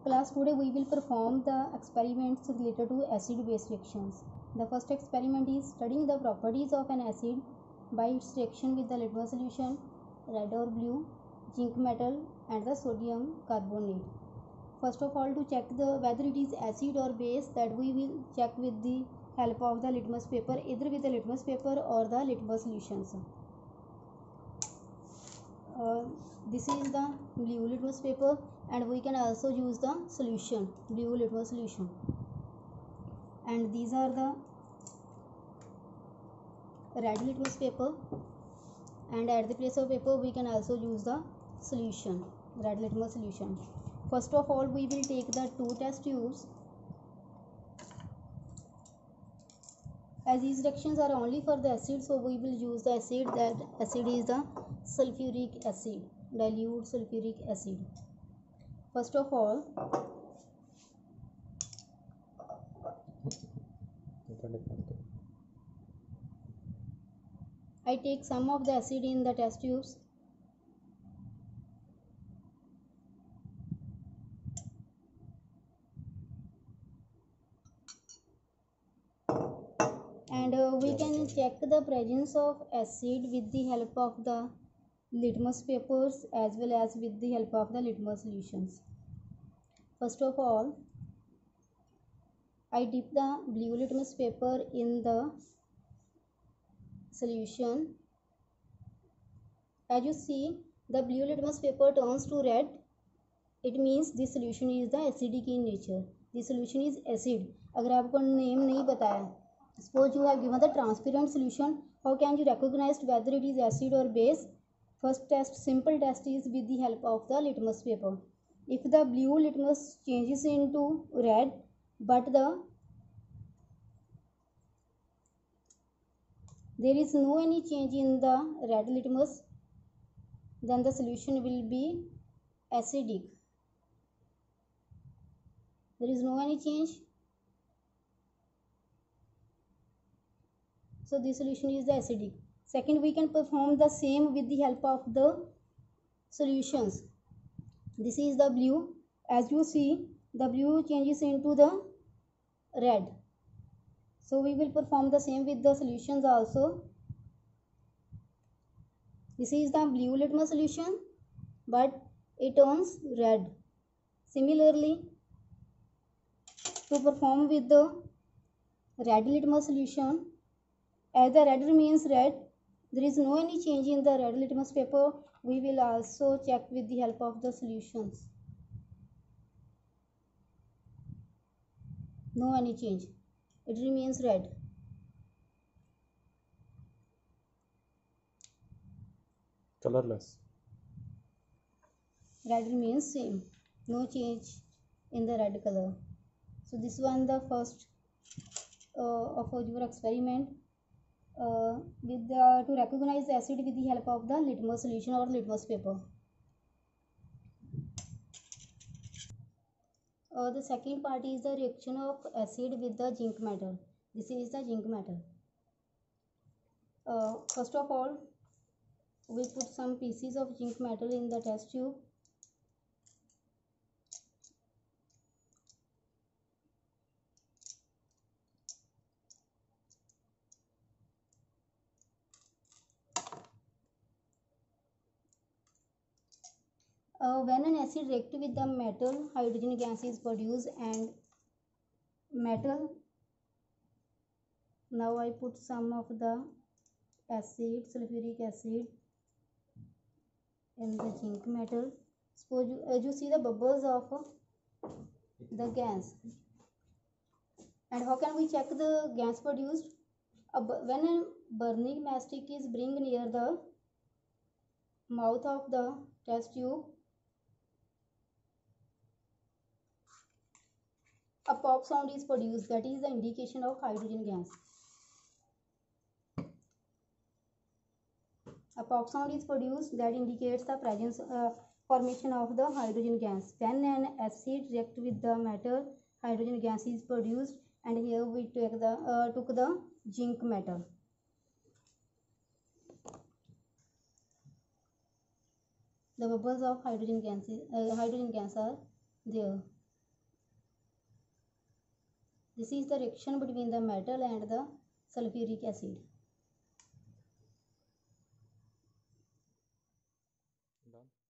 Class, today we will perform the experiments related to acid-base reactions. The first experiment is studying the properties of an acid by its reaction with the litmus solution, red or blue, zinc metal and the sodium carbonate. First of all, to check whether it is acid or base, that we will check with the help of the litmus paper, either with the litmus paper or the litmus solutions. This is the blue litmus paper, and we can also use the solution, blue litmus solution, and these are the red litmus paper, and at the place of paper we can also use the solution, red litmus solution. First of all, we will take the two test tubes. As these reactions are only for the acid, so we will use the acid. That acid is the sulfuric acid, dilute sulfuric acid. First of all, I take some of the acid in the test tubes. And we can check the presence of acid with the help of the litmus papers as well as with the help of the litmus solutions. First of all, I dip the blue litmus paper in the solution. As you see, the blue litmus paper turns to red. It means this solution is the acidic in nature. This solution is acid. अगर आपको name नहीं बताया, suppose you have given the transparent solution, how can you recognize whether it is acid or base? First test, simple test, is with the help of the litmus paper. If the blue litmus changes into red, but there is no any change in the red litmus, then the solution will be acidic. There is no any change, so this solution is the acidic. Second, we can perform the same with the help of the solutions. This is the blue. As you see, the blue changes into the red. So we will perform the same with the solutions also. This is the blue litmus solution, but it turns red. Similarly, to perform with the red litmus solution, as the red remains red, there is no any change in the red litmus paper, we will also check with the help of the solutions. No any change, it remains red. Colorless. Red remains same, no change in the red color. So this one the first of your experiment to recognize the acid with the help of the litmus solution or litmus paper. The second part is the reaction of acid with the zinc metal. This is the zinc metal. First of all, we put some pieces of zinc metal in the test tube. When an acid reacts with the metal, hydrogen gas is produced and metal. Now I put some of the acid, sulfuric acid, in the zinc metal. Suppose you see the bubbles of the gas. And how can we check the gas produced? When a burning matchstick is bring near the mouth of the test tube, a pop sound is produced. That is the indication of hydrogen gas. A pop sound is produced that indicates the presence formation of the hydrogen gas. When an acid reacts with the metal, hydrogen gas is produced, and here we took the zinc metal. The bubbles of hydrogen gas are there. This is the reaction between the metal and the sulfuric acid. Done.